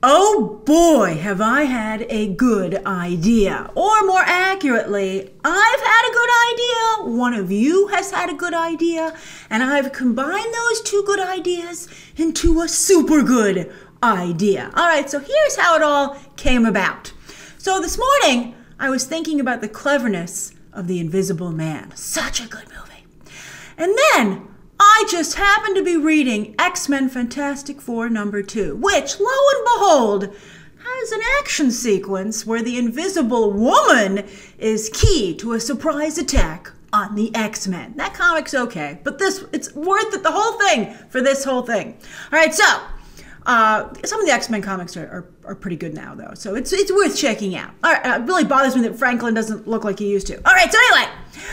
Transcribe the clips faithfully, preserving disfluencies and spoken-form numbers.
Oh boy, have I had a good idea. Or more accurately, I've had a good idea, one of you has had a good idea, and I've combined those two good ideas into a super good idea. All right, so here's how it all came about. So this morning, I was thinking about the cleverness of the Invisible Man. Such a good movie. And then I just happened to be reading X-Men Fantastic Four number two, which, lo and behold, has an action sequence where the Invisible Woman is key to a surprise attack on the X-Men. That comic's okay, but this, it's worth it, the whole thing, for this whole thing. All right, so, uh, some of the X-Men comics are, are, are pretty good now, though, so it's, it's worth checking out. All right, it really bothers me that Franklin doesn't look like he used to. All right, so anyway,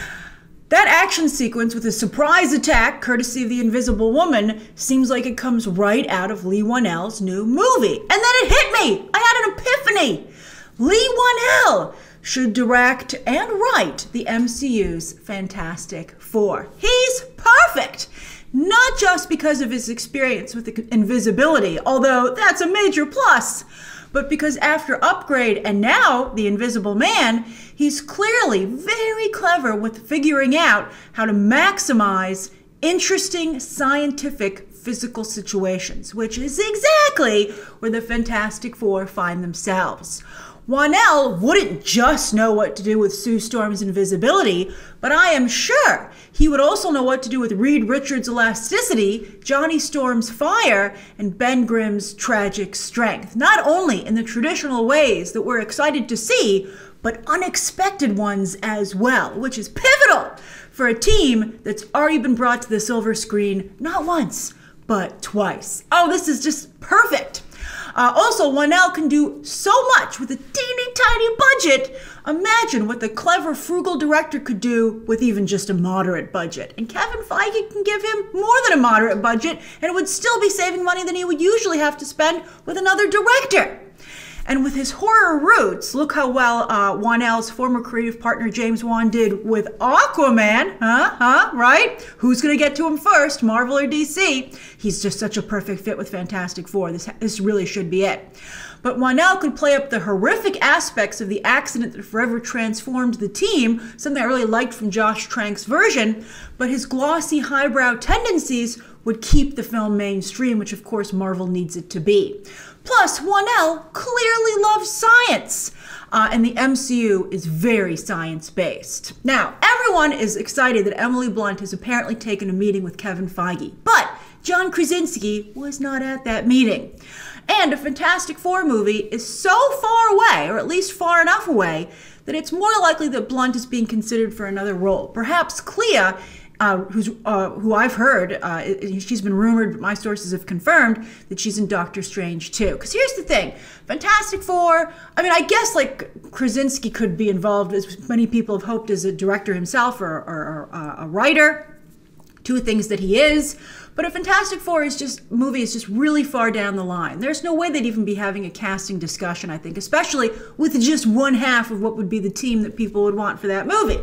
that action sequence with a surprise attack, courtesy of the Invisible Woman, seems like it comes right out of Leigh Whannell's new movie. And then it hit me! I had an epiphany! Leigh Whannell should direct and write the M C U's Fantastic Four. He's perfect! Not just because of his experience with invisibility, although that's a major plus, but because after Upgrade and now The Invisible Man, he's clearly very clever with figuring out how to maximize interesting scientific physical situations, which is exactly where the Fantastic Four find themselves. Whannell wouldn't just know what to do with Sue Storm's invisibility, but I am sure he would also know what to do with Reed Richards' elasticity, Johnny Storm's fire, and Ben Grimm's tragic strength. Not only in the traditional ways that we're excited to see, but unexpected ones as well, which is pivotal for a team that's already been brought to the silver screen not once, but twice. Oh, this is just perfect. Uh, also, Whannell can do so much with a teeny tiny budget. Imagine what the clever, frugal director could do with even just a moderate budget. And Kevin Feige can give him more than a moderate budget, and it would still be saving money than he would usually have to spend with another director. And with his horror roots, look how well uh, Whannell's former creative partner James Wan did with Aquaman. Huh? Huh? Right? Who's going to get to him first, Marvel or D C? He's just such a perfect fit with Fantastic Four. This, this really should be it. But Whannell could play up the horrific aspects of the accident that forever transformed the team, something I really liked from Josh Trank's version, but his glossy highbrow tendencies would keep the film mainstream, which of course Marvel needs it to be. Plus, Whannell clearly loves science, uh, and the M C U is very science-based. Now, everyone is excited that Emily Blunt has apparently taken a meeting with Kevin Feige, but John Krasinski was not at that meeting. And a Fantastic Four movie is so far away, or at least far enough away, that it's more likely that Blunt is being considered for another role. Perhaps Clea, Uh, who's, uh, who I've heard, uh, she's been rumored, but my sources have confirmed that she's in Doctor Strange too. Because here's the thing, Fantastic Four, I mean, I guess like Krasinski could be involved, as many people have hoped, as a director himself or, or, or uh, a writer, two things that he is. But a Fantastic Four is just, movie is just really far down the line. There's no way they'd even be having a casting discussion, I think, especially with just one half of what would be the team that people would want for that movie.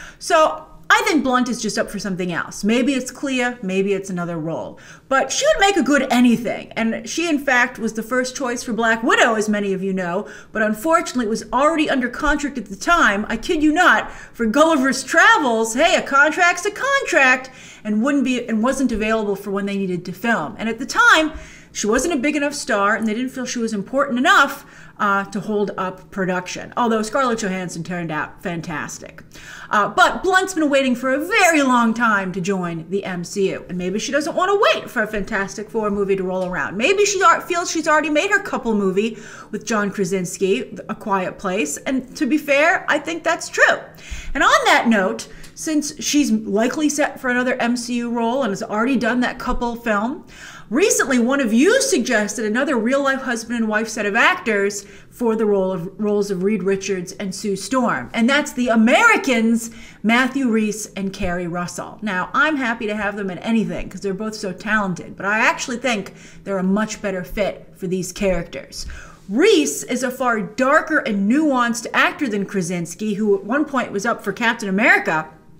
So I think Blunt is just up for something else. Maybe it's Clea, maybe it's another role. But she would make a good anything. And she, in fact, was the first choice for Black Widow, as many of you know. But unfortunately, it was already under contract at the time, I kid you not, for Gulliver's Travels. Hey, a contract's a contract, and wouldn't be and wasn't available for when they needed to film. And at the time, she wasn't a big enough star, and they didn't feel she was important enough uh, to hold up production. Although Scarlett Johansson turned out fantastic. Uh, but Blunt's been waiting for a very long time to join the M C U. And maybe she doesn't want to wait for a Fantastic Four movie to roll around. Maybe she feels she's already made her couple movie with John Krasinski, A Quiet Place. And to be fair, I think that's true. And on that note, since she's likely set for another M C U role and has already done that couple film, recently one of you suggested another real-life husband and wife set of actors for the role of roles of Reed Richards and Sue Storm. And that's the Americans, Matthew Rhys and Keri Russell. Now, I'm happy to have them in anything because they're both so talented, but I actually think they're a much better fit for these characters. Rhys is a far darker and nuanced actor than Krasinski, who at one point was up for Captain America.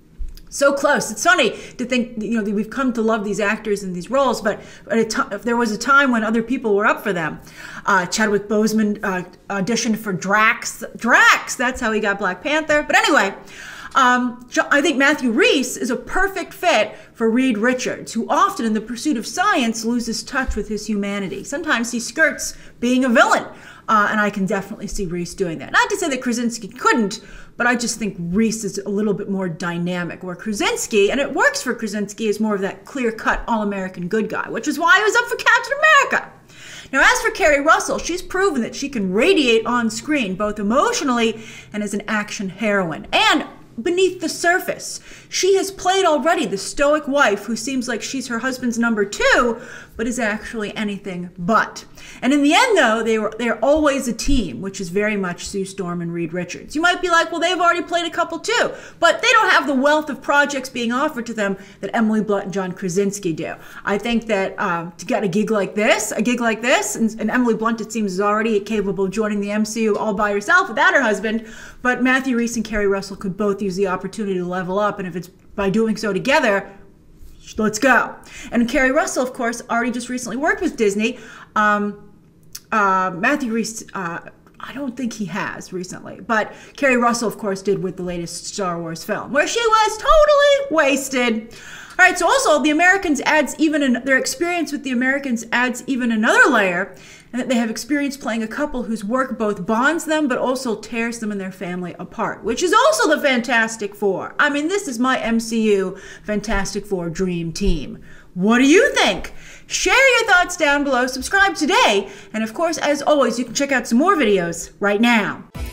So close. It's funny to think, you know, that we've come to love these actors in these roles, but at a t- if there was a time when other people were up for them. Uh, Chadwick Boseman uh, auditioned for Drax. Drax! That's how he got Black Panther. But anyway, um, I think Matthew Rhys is a perfect fit for Reed Richards, who often in the pursuit of science loses touch with his humanity. Sometimes he skirts being a villain. Uh, and I can definitely see Rhys doing that. Not to say that Krasinski couldn't, but I just think Rhys is a little bit more dynamic, where Krasinski, and it works for Krasinski, is more of that clear-cut all-American good guy, which is why he was up for Captain America. Now, as for Keri Russell, she's proven that she can radiate on screen, both emotionally and as an action heroine. And beneath the surface, she has played already the stoic wife who seems like she's her husband's number two, but is actually anything but. And in the end, though, they were they're always a team, which is very much Sue Storm and Reed Richards. You might be like, well, they've already played a couple too, but they don't have the wealth of projects being offered to them that Emily Blunt and John Krasinski do. I think that uh, to get a gig like this, a gig like this, and, and Emily Blunt, it seems, is already capable of joining the M C U all by herself without her husband, but Matthew Rhys and Keri Russell could both use the opportunity to level up, and if it's by doing so together, let's go. And Keri Russell, of course, already just recently worked with Disney. Um, uh, Matthew Rhys, uh, I don't think he has recently, but Keri Russell, of course, did with the latest Star Wars film, where she was totally wasted. All right, so also the Americans adds even an, their experience with the Americans adds even another layer, and that they have experience playing a couple whose work both bonds them but also tears them and their family apart, which is also the Fantastic Four. I mean, this is my M C U Fantastic Four dream team. What do you think? Share your thoughts down below, subscribe today, and of course, as always, you can check out some more videos right now.